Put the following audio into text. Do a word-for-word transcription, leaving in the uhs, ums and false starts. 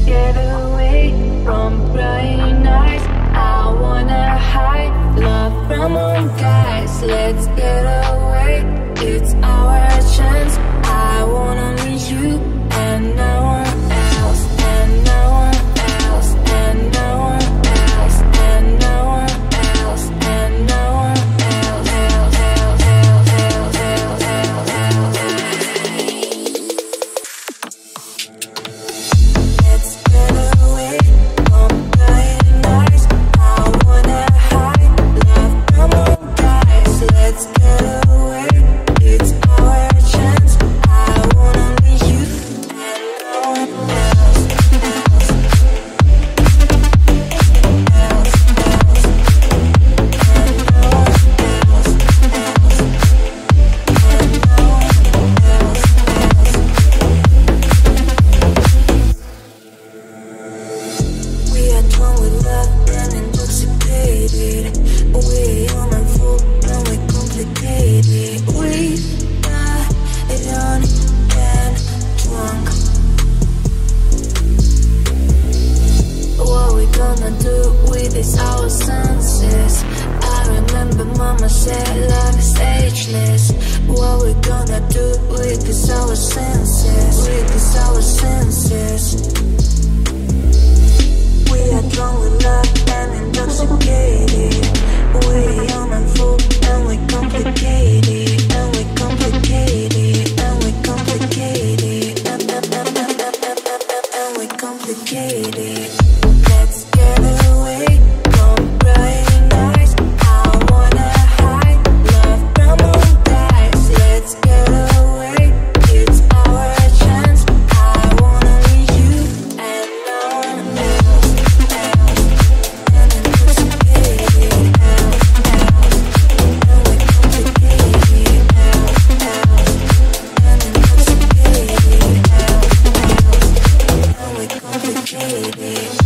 get away from prying eyes. I wanna hide love from all guys. Let's get away, it's our chance. I want only you and no one else, and no one else, and no one else, and no one else, and no one else, else, else, else, else, else, else, else. Let's get away from prying eyes. I wanna hide love from all guys. Let's get away, it's our chance. I want only you and no one else, else, else, else, and no one else, else, and no one else, else. We are drunk with love and intoxicated. We are mindful and we complicated. We are young and drunk. What we gonna do with these our senses? I remember mama said love is ageless. What we gonna do with these our senses? With these our senses. We are drunk with love and intoxicated. We are mindful and we complicated, and we complicated, and we complicated, and, and, and, and, and, and, and, and we complicated. Let's get away from prying eyes. I wanna hide love from all guys. Let's get away, it's our chance. I want only you and no one else, else, and intoxicated, else, else, and we complicated, else, else, and intoxicated, else, else, and we complicated.